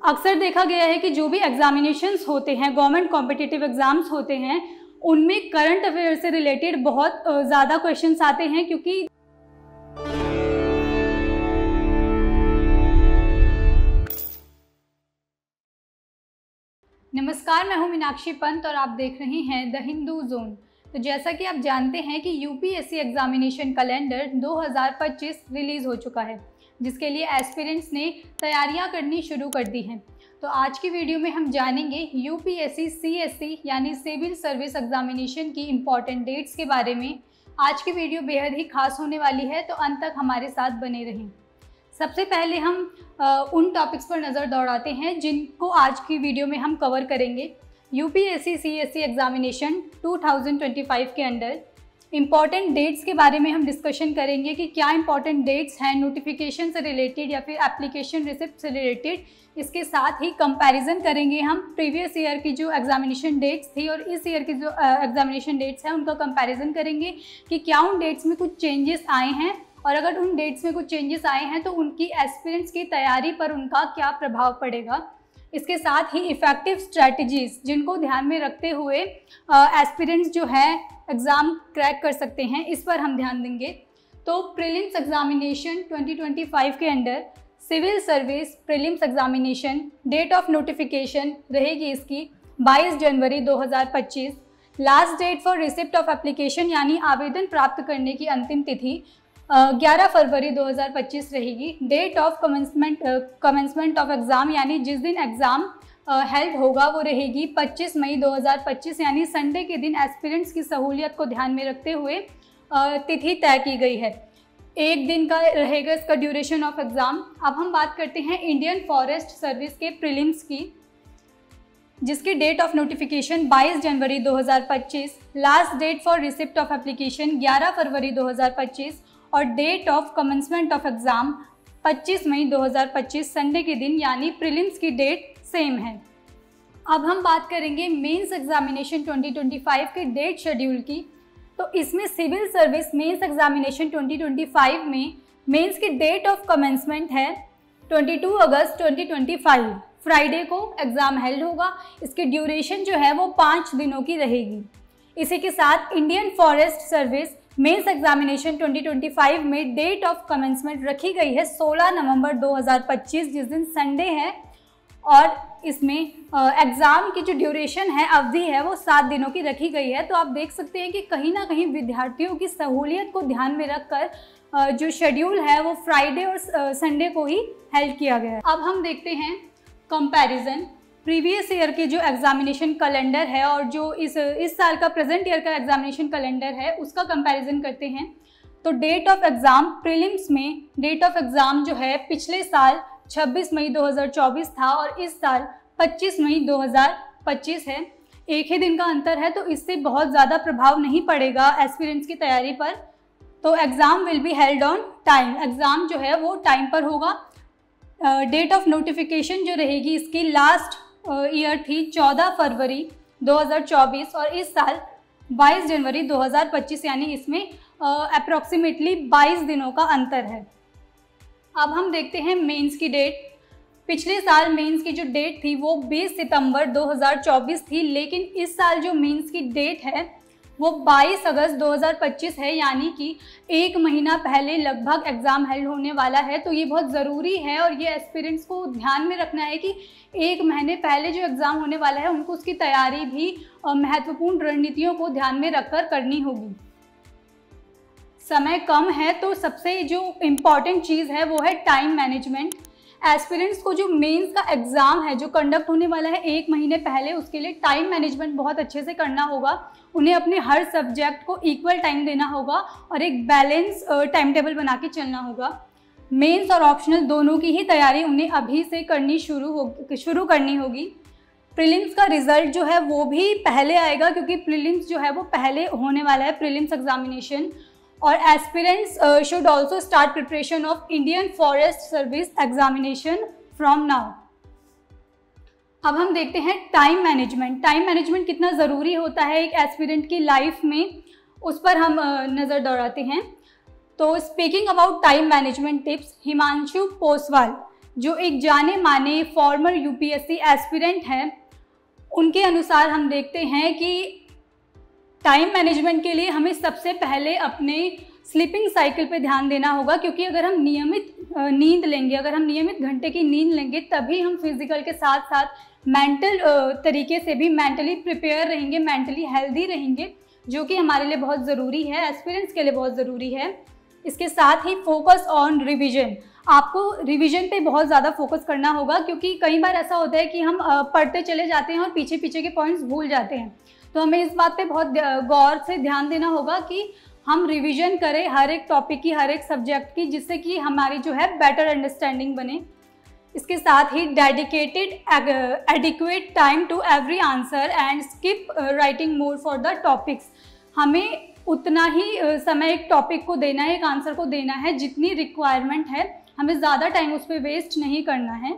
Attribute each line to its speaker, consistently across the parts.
Speaker 1: अक्सर देखा गया है कि जो भी एग्जामिनेशंस होते हैं, गवर्नमेंट कॉम्पिटिटिव एग्जाम्स होते हैं, उनमें करंट अफेयर से रिलेटेड बहुत ज़्यादा क्वेश्चंस आते हैं। क्योंकि नमस्कार, मैं हूं मीनाक्षी पंत और आप देख रहे हैं द हिंदू जोन। तो जैसा कि आप जानते हैं कि यूपीएससी एग्जामिनेशन कैलेंडर 2025 रिलीज़ हो चुका है, जिसके लिए एस्पिरेंट्स ने तैयारियां करनी शुरू कर दी हैं। तो आज की वीडियो में हम जानेंगे यूपीएससी सीएससी यानी सिविल सर्विस एग्जामिनेशन की इम्पॉर्टेंट डेट्स के बारे में। आज की वीडियो बेहद ही खास होने वाली है, तो अंत तक हमारे साथ बने रहें। सबसे पहले हम उन टॉपिक्स पर नज़र दौड़ाते हैं जिनको आज की वीडियो में हम कवर करेंगे। यूपीएससी सीएससी एग्जामिनेशन 2025 के अंडर इम्पॉर्टेंट डेट्स के बारे में हम डिस्कशन करेंगे कि क्या इम्पॉर्टेंट डेट्स हैं नोटिफिकेशन से रिलेटेड या फिर एप्लीकेशन रिसिप्ट से रिलेटेड। इसके साथ ही कंपैरिजन करेंगे हम प्रीवियस ईयर की जो एग्जामिनेशन डेट्स थी और इस ईयर की जो एग्जामिनेशन डेट्स हैं उनका कंपैरिजन करेंगे कि क्या उन डेट्स में कुछ चेंजेस आए हैं, और अगर उन डेट्स में कुछ चेंजेस आए हैं तो उनकी एस्पिरेंट्स की तैयारी पर उनका क्या प्रभाव पड़ेगा। इसके साथ ही इफ़ेक्टिव स्ट्रैटेजीज़ जिनको ध्यान में रखते हुए एस्पिरेंट्स जो है एग्ज़ाम क्रैक कर सकते हैं, इस पर हम ध्यान देंगे। तो प्रीलिम्स एग्जामिनेशन 2025 के under civil service prelims examination date of notification रहेगी इसकी 22 जनवरी 2025। Last date for receipt of application यानी आवेदन प्राप्त करने की अंतिम तिथि 11 फरवरी 2025 रहेगी। Date of commencement of exam यानी जिस दिन एग्ज़ाम हेल्ड होगा वो रहेगी 25 मई 2025 यानी संडे के दिन एस्पिरेंट्स की सहूलियत को ध्यान में रखते हुए तिथि तय की गई है। एक दिन का रहेगा इसका ड्यूरेशन ऑफ एग्ज़ाम। अब हम बात करते हैं इंडियन फॉरेस्ट सर्विस के प्रीलिम्स की, जिसकी डेट ऑफ नोटिफिकेशन 22 जनवरी 2025, last date for receipt of application 11 फरवरी 2025 और date of commencement of exam 25 मई 2025 संडे के दिन यानी प्रीलिम्स की डेट सेम है। अब हम बात करेंगे मेंस एग्जामिनेशन 2025 के डेट शेड्यूल की। तो इसमें सिविल सर्विस मेंस एग्जामिनेशन 2025 में मेंस की डेट ऑफ कमेंसमेंट है 22 अगस्त 2025, फ्राइडे को एग्ज़ाम हेल्ड होगा। इसकी ड्यूरेशन जो है वो 5 दिनों की रहेगी। इसी के साथ Indian Forest Service mains examination 2025 में डेट ऑफ कमेंसमेंट रखी गई है 16 नवंबर 2025, जिस दिन संडे है, और इसमें एग्ज़ाम की जो ड्यूरेशन है, अवधि है, वो 7 दिनों की रखी गई है। तो आप देख सकते हैं कि कहीं ना कहीं विद्यार्थियों की सहूलियत को ध्यान में रखकर जो शेड्यूल है वो फ्राइडे और संडे को ही हेल्ड किया गया है। अब हम देखते हैं कंपैरिजन प्रीवियस ईयर के जो एग्जामिनेशन कैलेंडर है और जो इस साल का प्रेजेंट ईयर का एग्जामिनेशन कैलेंडर है उसका कंपैरिजन करते हैं। तो डेट ऑफ एग्ज़ाम प्रीलिम्स में डेट ऑफ एग्ज़ाम जो है पिछले साल 26 मई 2024 था और इस साल 25 मई 2025 है। एक ही दिन का अंतर है, तो इससे बहुत ज़्यादा प्रभाव नहीं पड़ेगा एस्पिरेंट्स की तैयारी पर। तो exam will be held on time, exam जो है वो टाइम पर होगा। डेट ऑफ नोटिफिकेशन जो रहेगी इसकी लास्ट ईयर थी 14 फरवरी 2024 और इस साल 22 जनवरी 2025 यानी इसमें अप्रॉक्सीमेटली 22 दिनों का अंतर है। अब हम देखते हैं मेंस की डेट। पिछले साल मेंस की जो डेट थी वो 20 सितंबर 2024 थी, लेकिन इस साल जो मेंस की डेट है वो 22 अगस्त 2025 है, यानी कि एक महीना पहले लगभग एग्ज़ाम हेल्ड होने वाला है। तो ये बहुत ज़रूरी है और ये एस्पिरेंट्स को ध्यान में रखना है कि एक महीने पहले जो एग्ज़ाम होने वाला है उनको उसकी तैयारी भी महत्वपूर्ण रणनीतियों को ध्यान में रखकर करनी होगी। समय कम है तो सबसे जो इम्पॉर्टेंट चीज़ है वो है टाइम मैनेजमेंट। एस्पिरेंट्स को जो मेंस का एग्ज़ाम है जो कंडक्ट होने वाला है एक महीने पहले, उसके लिए टाइम मैनेजमेंट बहुत अच्छे से करना होगा। उन्हें अपने हर सब्जेक्ट को इक्वल टाइम देना होगा और एक बैलेंस टाइम टेबल बना के चलना होगा। मेंस और ऑप्शनल दोनों की ही तैयारी उन्हें अभी से करनी शुरू करनी होगी। प्रीलिम्स का रिज़ल्ट जो है वो भी पहले आएगा, क्योंकि प्रीलिम्स जो है वो पहले होने वाला है प्रीलिम्स एग्जामिनेशन। और aspirants should also start preparation of Indian Forest Service examination from now. अब हम देखते हैं टाइम मैनेजमेंट। टाइम मैनेजमेंट कितना ज़रूरी होता है एक एस्पिरेंट की लाइफ में, उस पर हम नज़र दौड़ाते हैं। तो speaking about time management tips, Himanshu Poswal जो एक जाने माने फॉर्मर यूपीएससी एस्पिरेंट हैं, उनके अनुसार हम देखते हैं कि टाइम मैनेजमेंट के लिए हमें सबसे पहले अपने स्लीपिंग साइकिल पे ध्यान देना होगा, क्योंकि अगर हम नियमित नींद लेंगे, अगर हम नियमित घंटे की नींद लेंगे, तभी हम फिजिकल के साथ साथ मेंटल तरीके से भी मेंटली प्रिपेयर रहेंगे, मेंटली हेल्दी रहेंगे, जो कि हमारे लिए बहुत ज़रूरी है, एस्पिरेंट्स के लिए बहुत ज़रूरी है। इसके साथ ही फोकस ऑन रिविज़न, आपको रिवीजन पे बहुत ज़्यादा फोकस करना होगा, क्योंकि कई बार ऐसा होता है कि हम पढ़ते चले जाते हैं और पीछे पीछे के पॉइंट्स भूल जाते हैं। तो हमें इस बात पे बहुत गौर से ध्यान देना होगा कि हम रिवीजन करें हर एक टॉपिक की, हर एक सब्जेक्ट की, जिससे कि हमारी जो है बेटर अंडरस्टैंडिंग बने। इसके साथ ही dedicated adequate time to every answer and skip writing more for the topics, हमें उतना ही समय एक टॉपिक को देना है, एक आंसर को देना है जितनी रिक्वायरमेंट है, हमें ज़्यादा टाइम उस पर वेस्ट नहीं करना है।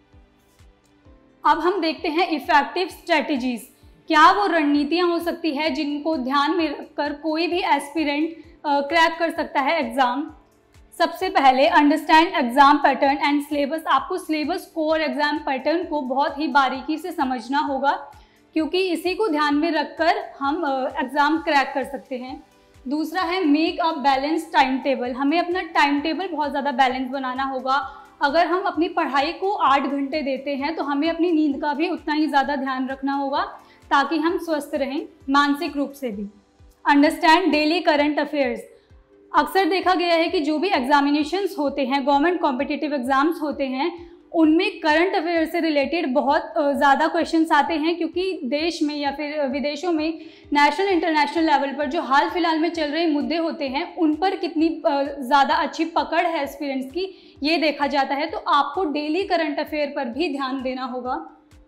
Speaker 1: अब हम देखते हैं इफ़ेक्टिव स्ट्रेटजीज़, क्या वो रणनीतियाँ हो सकती है जिनको ध्यान में रखकर कोई भी एस्पिरेंट क्रैक कर सकता है एग्ज़ाम। सबसे पहले understand exam pattern and syllabus, आपको सिलेबस को और एग्ज़ाम पैटर्न को बहुत ही बारीकी से समझना होगा, क्योंकि इसी को ध्यान में रखकर हम एग्ज़ाम क्रैक कर सकते हैं। दूसरा है make a balance time table, हमें अपना टाइम टेबल बहुत ज़्यादा बैलेंस बनाना होगा। अगर हम अपनी पढ़ाई को 8 घंटे देते हैं तो हमें अपनी नींद का भी उतना ही ज़्यादा ध्यान रखना होगा, ताकि हम स्वस्थ रहें मानसिक रूप से भी। अंडरस्टैंड डेली करंट अफेयर्स, अक्सर देखा गया है कि जो भी एग्जामिनेशंस होते हैं, गवर्नमेंट कॉम्पिटिटिव एग्ज़ाम्स होते हैं, उनमें करंट अफेयर से रिलेटेड बहुत ज़्यादा क्वेश्चंस आते हैं, क्योंकि देश में या फिर विदेशों में नेशनल इंटरनेशनल लेवल पर जो हाल फिलहाल में चल रहे मुद्दे होते हैं, उन पर कितनी ज़्यादा अच्छी पकड़ है एस्पिरेंट्स की, ये देखा जाता है। तो आपको डेली करंट अफेयर पर भी ध्यान देना होगा।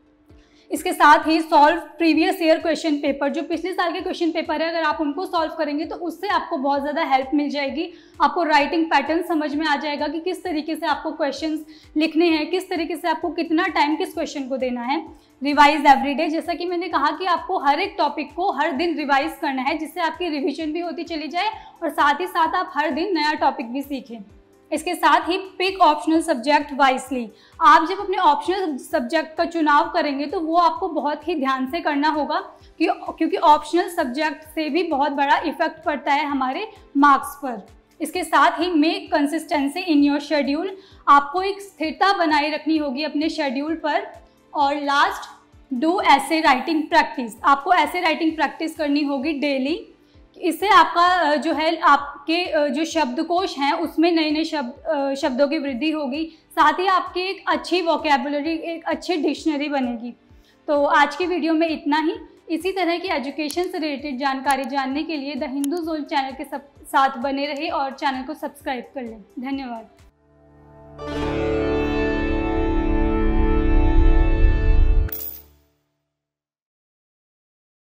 Speaker 1: इसके साथ ही solve previous year question paper, जो पिछले साल के क्वेश्चन पेपर है, अगर आप उनको सॉल्व करेंगे तो उससे आपको बहुत ज़्यादा हेल्प मिल जाएगी। आपको राइटिंग पैटर्न समझ में आ जाएगा कि किस तरीके से आपको क्वेश्चंस लिखने हैं, किस तरीके से आपको कितना टाइम किस क्वेश्चन को देना है। रिवाइज एवरीडे, जैसा कि मैंने कहा कि आपको हर एक टॉपिक को हर दिन रिवाइज करना है, जिससे आपकी रिविजन भी होती चली जाए और साथ ही साथ आप हर दिन नया टॉपिक भी सीखें। इसके साथ ही पिक ऑप्शनल सब्जेक्ट वाइसली, आप जब अपने ऑप्शनल सब्जेक्ट का चुनाव करेंगे तो वो आपको बहुत ही ध्यान से करना होगा, क्योंकि ऑप्शनल सब्जेक्ट से भी बहुत बड़ा इफेक्ट पड़ता है हमारे मार्क्स पर। इसके साथ ही make consistency in your schedule, आपको एक स्थिरता बनाए रखनी होगी अपने शेड्यूल पर। और लास्ट, डू ऐसे राइटिंग प्रैक्टिस, आपको ऐसे राइटिंग प्रैक्टिस करनी होगी डेली। इससे आपका जो है, आपके जो शब्दकोश हैं उसमें नए नए शब्दों की वृद्धि होगी, साथ ही आपकी एक अच्छी वोकैबुलरी, एक अच्छी डिक्शनरी बनेगी। तो आज की वीडियो में इतना ही। इसी तरह की एजुकेशन से रिलेटेड जानकारी जानने के लिए द हिंदू जोन चैनल के साथ बने रहे और चैनल को सब्सक्राइब कर लें। धन्यवाद।